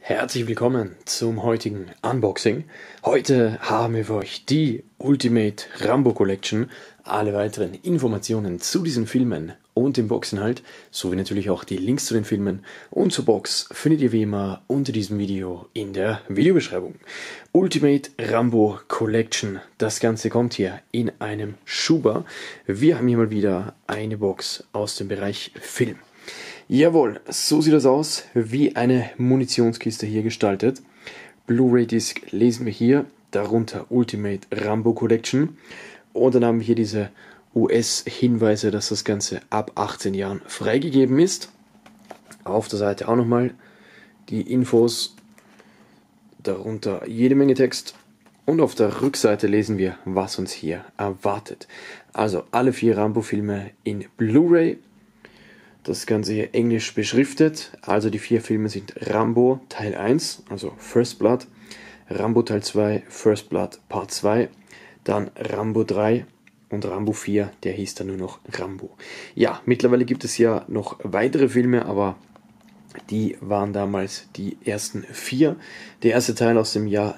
Herzlich willkommen zum heutigen Unboxing. Heute haben wir für euch die Ultimate Rambo Collection. Alle weiteren Informationen zu diesen Filmen und dem Boxinhalt, sowie natürlich auch die Links zu den Filmen und zur Box findet ihr wie immer unter diesem Video in der Videobeschreibung. Ultimate Rambo Collection. Das Ganze kommt hier in einem Schuber. Wir haben hier mal wieder eine Box aus dem Bereich Film. Jawohl, so sieht das aus, wie eine Munitionskiste hier gestaltet. Blu-ray-Disc lesen wir hier, darunter Ultimate Rambo Collection. Und dann haben wir hier diese US-Hinweise, dass das Ganze ab 18 Jahren freigegeben ist. Auf der Seite auch nochmal die Infos, darunter jede Menge Text. Und auf der Rückseite lesen wir, was uns hier erwartet. Also alle 4 Rambo-Filme in Blu-ray. Das Ganze hier englisch beschriftet, also die 4 Filme sind Rambo Teil 1, also First Blood, Rambo Teil 2, First Blood Part 2, dann Rambo 3 und Rambo 4, der hieß dann nur noch Rambo. Ja, mittlerweile gibt es ja noch weitere Filme, aber die waren damals die ersten 4. Der erste Teil aus dem Jahr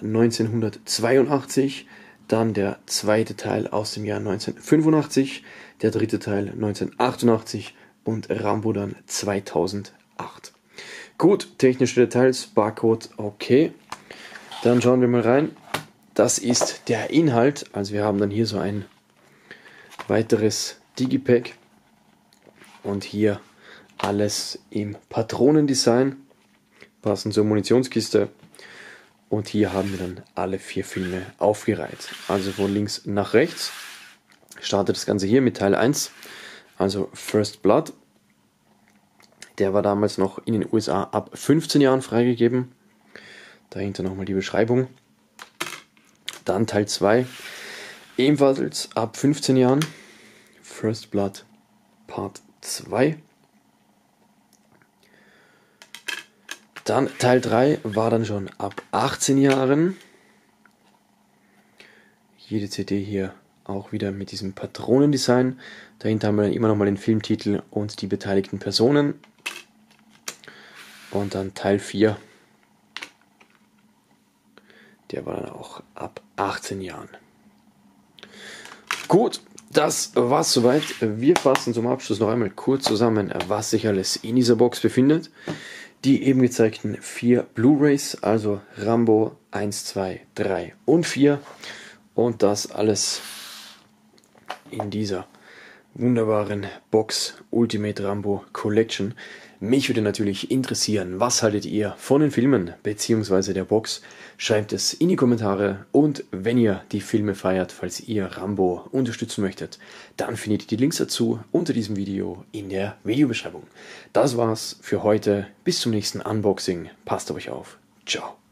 1982, dann der zweite Teil aus dem Jahr 1985, der dritte Teil 1988 und Rambo dann 2008. Gut, technische Details, Barcode, okay. Dann schauen wir mal rein. Das ist der Inhalt. Also wir haben dann hier so ein weiteres Digipack. Und hier alles im Patronendesign. Passend zur Munitionskiste. Und hier haben wir dann alle 4 Filme aufgereiht. Also von links nach rechts. Startet das Ganze hier mit Teil 1. Also First Blood, der war damals noch in den USA ab 15 Jahren freigegeben. Dahinter nochmal die Beschreibung. Dann Teil 2, ebenfalls ab 15 Jahren. First Blood Part 2. Dann Teil 3 war dann schon ab 18 Jahren. Jede CD hier auch wieder mit diesem Patronendesign. Dahinter haben wir dann immer nochmal den Filmtitel und die beteiligten Personen. Und dann Teil 4. Der war dann auch ab 18 Jahren. Gut, das war's soweit. Wir fassen zum Abschluss noch einmal kurz zusammen, was sich alles in dieser Box befindet. Die eben gezeigten 4 Blu-rays, also Rambo 1, 2, 3 und 4. Und das alles in dieser wunderbaren Box Ultimate Rambo Collection. Mich würde natürlich interessieren, was haltet ihr von den Filmen bzw. der Box? Schreibt es in die Kommentare und wenn ihr die Filme feiert, falls ihr Rambo unterstützen möchtet, dann findet ihr die Links dazu unter diesem Video in der Videobeschreibung. Das war's für heute. Bis zum nächsten Unboxing. Passt auf euch auf. Ciao.